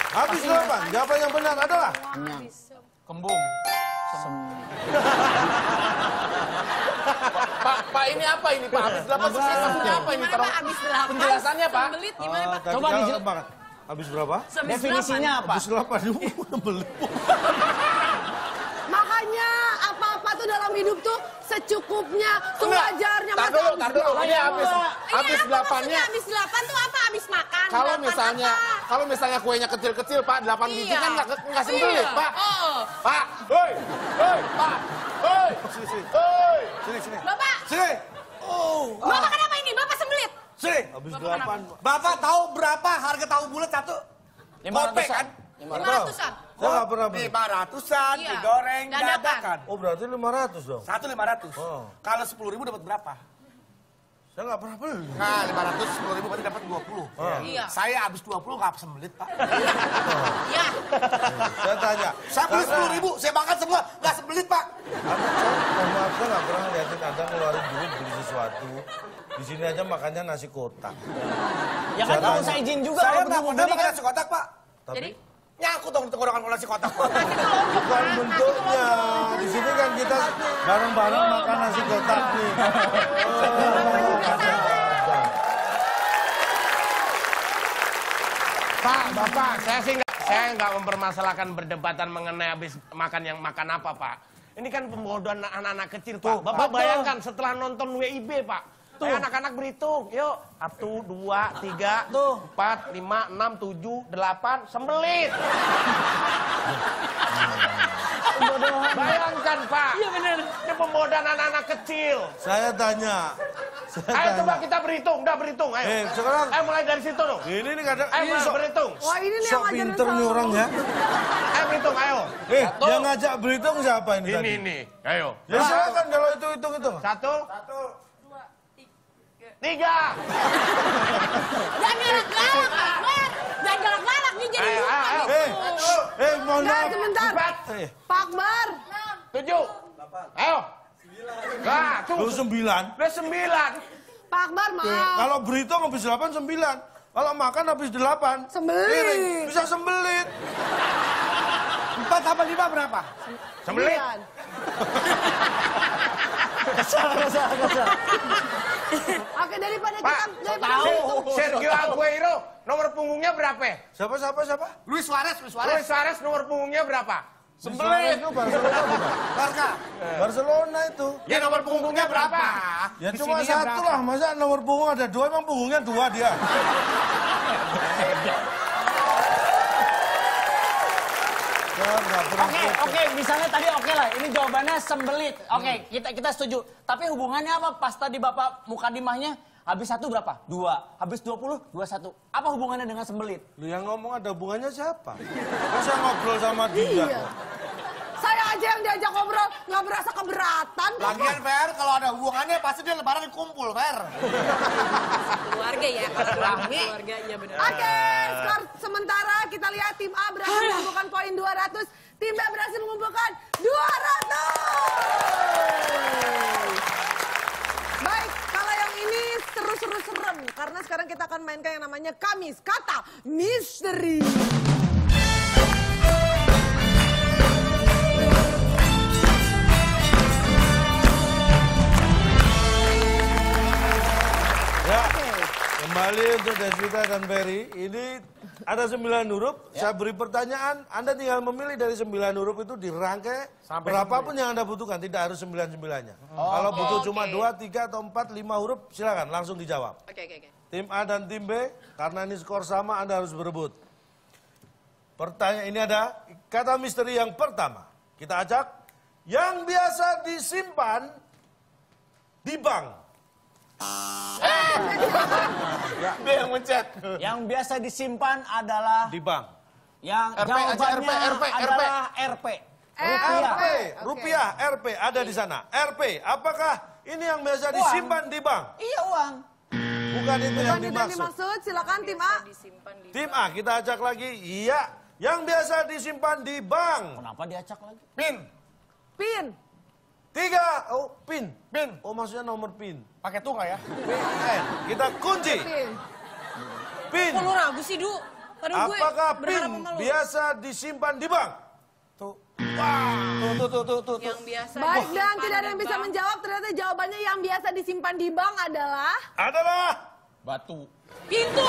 Habis 8. Jawaban yang benar adalah kembung. Pak, ini apa ini Pak? Habis 8 maksudnya apa ini? Gimana Pak? Habis 8. Penjelasannya Pak. Sembelit gimana Pak? Coba dijelaskan. Habis berapa? Definisinya apa? Habis 8. Makanya apa-apa tuh dalam hidup tuh secukupnya, sewajarnya. Tar dulu. Ini habis 8-nya. Habis 8 tuh apa? Habis makan. Kalau misalnya kuenya kecil-kecil Pak, 8 biji kan nggak sembelit Pak. Pak, hoi, Pak, hoi. Sini. Bapak. Sini. Bapak kenapa ini? Bapak sembelit. Sini. Habis 8. Bapak tahu berapa harga tahu bulat satu? 500 kan? 500-an. Saya nggak pernah beli. 500-an Iya. digoreng Dadakan. dadakan. Oh berarti 500 dong. Satu 500. Oh. Kalau 10.000 dapat berapa? Saya nggak pernah beli. Nah, 500 10.000 berarti dapat 20. Iya. Saya habis 20 nggak sembelit, Pak. Iya. Saya tanya. Saya beli 10.000, saya makan semua nggak sembelit, Pak. Maaf, saya nggak pernah liatin Anda ngeluarin duit beli sesuatu. Di sini aja makannya nasi kotak. Ya kan kamu saya izin juga. Saya nggak pernah makan nasi kotak, Pak. Jadi Nyangkut dong tenggorokan nasi kotak, Pak. Bukan bentuknya. Di sini kan kita bareng-bareng makan nasi kotak nih. Pak, Bapak, saya nggak mempermasalahkan berdebatan mengenai habis makan yang makan apa, Pak. Ini kan pembodohan anak-anak kecil, Pak. Bapak bayangkan setelah nonton WIB, Pak. Anak-anak berhitung, yuk. 1, 2, 3, 4, 5, 6, 7, 8, sembelit. Bayangkan, Pak. Iya benar. Ini pembodohan anak-anak kecil. Saya tanya. Ayo coba kita berhitung, udah berhitung, ayo. Sekarang. Ayo mulai dari situ dong. Ini nih kadang. Ayo Ini mulai berhitung. Wah ini nih sok yang ngajarin pinter nih orang ya. Ayo berhitung, ayo. Satu. Yang ngajak berhitung siapa ini tadi? Ini, ayo. Ya silakan kalau itu hitung. 1, 2, 3. jangan galak-galak, Pak. Jangan galak-galak nih jadi lupa. Mohon maaf. Sebentar. Pak Akbar. 7. Ayo. Nah, tuh. Lu 9. Udah 9. Pak Akbar mau. Kalau berhitung habis 8, 9. Kalau makan habis 8. Sembelit. Bisa sembelit. 4 tambah 5 berapa? Sembelit. Kesal. Oke daripada Pak, kita tahu Sergio Aguero nomor punggungnya berapa? Siapa? Luis Suarez. Luis Suarez nomor punggungnya berapa? Sembelit. Itu Barcelona bukan? Barca. Barcelona itu. Ya nomor punggungnya berapa? Ya cuma satu lah, masa nomor punggung ada 2, emang punggungnya 2 dia. Oke, misalnya tadi oke lah, ini jawabannya sembelit. Oke, kita setuju. Tapi hubungannya apa? Pas tadi Bapak mukadimahnya habis 1 berapa? 2. Habis 20, 21. Apa hubungannya dengan sembelit? Lu yang ngomong ada hubungannya siapa? Kan saya ngobrol sama dia. Iya. Saya aja yang diajak ngobrol nggak berasa keberatan. Lagian Fer, kalau ada hubungannya pasti dia lebaran kumpul, Fer. Keluarga ya, keluarga iya benar. Oke, skor sementara kita lihat tim A berhasil mengumpulkan poin 200, tim B berhasil mengumpulkan 200. Baik, kalau yang ini seru-seru serem karena sekarang kita akan mainkan yang namanya Kamis Kata Misteri. Ya, kembali untuk Deswita dan Ferry. Ini ada 9 huruf, saya beri pertanyaan, Anda tinggal memilih dari 9 huruf itu dirangkai berapapun yang Anda butuhkan, tidak harus 9-9-nya. Kalau butuh cuma 2, 3, atau 4, 5 huruf, silakan langsung dijawab. Oke. Tim A dan tim B, karena ini skor sama, Anda harus berebut. Pertanyaan ini ada kata misteri yang pertama. Kita ajak, yang biasa disimpan di bank. Dia yang mencet. Yang biasa disimpan adalah Di bank. yang RP, jawabannya RP. adalah RP. Rupiah, RP ada di sana. RP, apakah ini yang biasa disimpan di bank? Iya, uang. Bukan itu yang Bukan itu yang dimaksud. dimaksud, silakan tim A. Tim A, kita ajak lagi. Iya, yang biasa disimpan di bank. Kenapa diacak lagi? Pin. Pin. 3, pin. Oh, maksudnya nomor pin. Pakai tuh nggak ya? PIN. Kita kunci. Pin. Pin. Kok lu ragu sih, Du? Aduh, gue Apakah berharap pin sama lu. biasa disimpan di bank? Tuh. Yang biasa. Baik, dan disimpan tidak ada di yang bisa bank. menjawab. Ternyata jawabannya yang biasa disimpan di bank adalah... Adalah Batu. Pintu.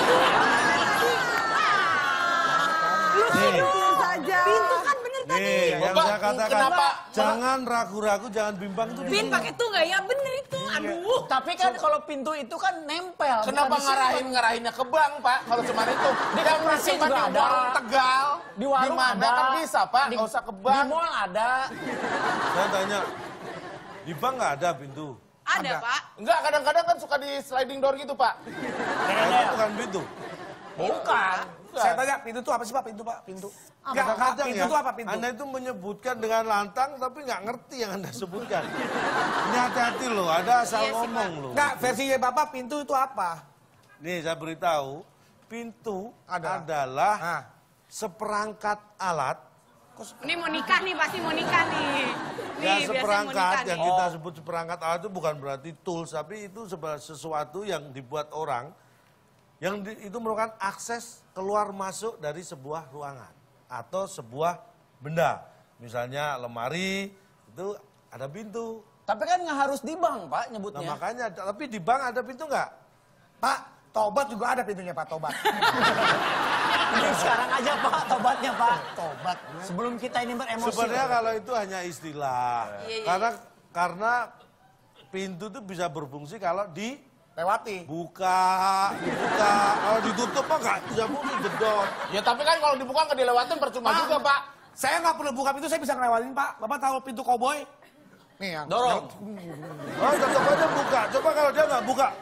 Lu pintu saja. Pintu kan bener tadi. nih yang Bapak, saya katakan. kenapa? Jangan ragu-ragu, jangan bimbang itu. Pin pakai tuh nggak ya? Bener itu. Aduh. Tapi kan kalau pintu itu kan nempel. Kenapa bukan disimpan. ngarahinnya ke bank, Pak? Kalau cuma itu. Di Dia koperasi simpan juga di ada. warung Tegal. Di warung mana ada. kan bisa, Pak. Di- Nggak usah ke Di bank. mall ada. Saya tanya, di bank nggak ada pintu? Ada, Pak. Enggak, kadang-kadang kan suka di sliding door gitu, Pak. Itu bukan pintu. Bukan. Saya tanya, pintu itu apa sih Pak? Pintu Pak? Pintu. Enggak, Kadang-kadang pintu ya, itu apa pintu? Anda itu menyebutkan dengan lantang tapi nggak ngerti yang Anda sebutkan. Ini hati-hati loh, ada asal Iya sih, ngomong loh. Enggak, versinya Bapak pintu itu apa? Nih saya beritahu, pintu Adalah. adalah Nah. seperangkat alat, Ini mau nikah nih, pasti mau nikah nih. ya Nih, biasanya mau seperangkat nikah yang nih. kita sebut seperangkat alat itu bukan berarti tools, tapi itu sesuatu yang dibuat orang, yang itu merupakan akses keluar masuk dari sebuah ruangan atau sebuah benda. Misalnya lemari, itu ada pintu. Tapi kan nggak harus di bank, Pak, Nah nyebutnya. makanya, tapi di bank ada pintu nggak? Pak, tobat juga ada pintunya Pak, tobat. Ini sekarang aja, Pak, tobatnya, Pak. Tobat. Sebelum kita ini beremosi. Sebenarnya kalau itu hanya istilah. Iya. Karena pintu itu bisa berfungsi kalau Lewati. dibuka. Kalau ditutup mah nggak bisa fungsi, jedot. Ya tapi kan kalau dibuka nggak dilewatin percuma juga, Pak. Saya nggak perlu buka pintu, saya bisa ngelewatin Pak. Bapak tahu pintu koboi? Nih yang Dorong. Oh, tetap aja buka. Coba kalau dia nggak buka.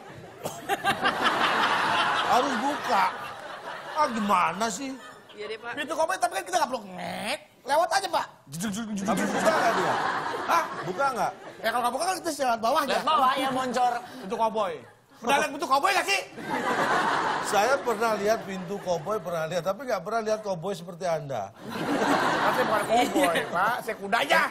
Harus buka. Ah gimana sih? Iya deh, Pak. Pintu koboi, tapi kan kita nggak perlu ngek. Lewat aja Pak. Tapi buka nggak dia? Hah? Buka nggak? Ya kalau nggak buka kan kita lewat bawahnya. Lihat bawah ya, moncor. Pintu koboi. Pernah lihat pintu koboi nggak sih? Saya pernah lihat pintu koboi, pernah lihat. Tapi nggak pernah lihat koboi seperti Anda. Tapi bukan koboi, Pak. Saya kudanya.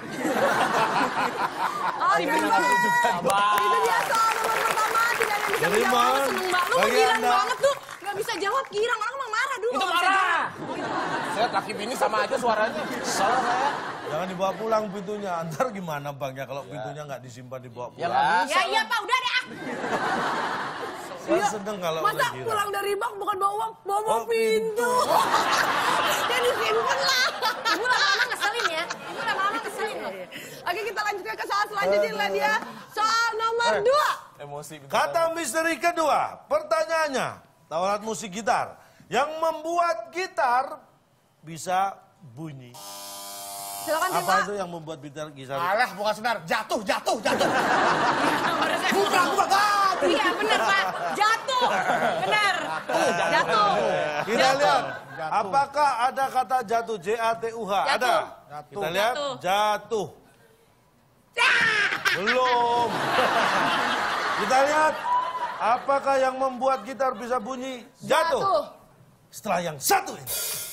Oke, baik. Itu dia soal nomor pertama. Tidak ada yang bisa Jadi, menjawab. Mon, Seneng banget. Lu bagi bilang Anda- banget tuh. Gak bisa jawab, girang. Orang emang marah dulu. Itu nggak bisa marah. Saya laki bini sama aja suaranya. Salah saya. Jangan dibawa pulang pintunya. Antar gimana bangnya kalau pintunya nggak disimpan dibawa Ya pulang. nggak jawab. bisa. Ya iya, Pak. Udah deh, ah. Saya seneng kalau Masa udah girang. pulang dari bank bukan bawa uang, bawa Oh, pintu. Ya disimpan lah. Ibu lama-lama ngeselin ya. Ibu lama-lama ngeselin loh. Oke, kita lanjutkan ke soal selanjutnya lah dia. Soal nomor 2. Emosi. Kata misteri kedua, pertanyaannya, tahu alat musik gitar yang membuat gitar bisa bunyi. Silakan Apa Pak. itu yang membuat gitar bisa? Alah, bukan senar. Jatuh. Bukan, iya bener, Pak. Jatuh. Bener. Jatuh. Kita lihat, apakah ada kata jatuh? J-A-T-U-H? Ada? Kita lihat, jatuh. Belum. Kita lihat, apakah yang membuat gitar bisa bunyi? Jatuh. Setelah yang satu ini.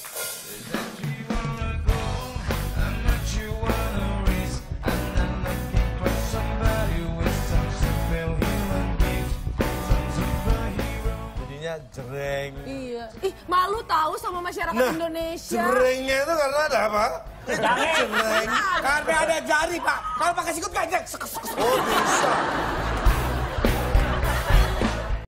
Bunyinya jreng. Iya. Ih, malu tahu sama masyarakat Indonesia. Jrengnya itu karena ada apa? Jreng. Karena ada jari Pak. Kalau pakai sikut gajek. Oh,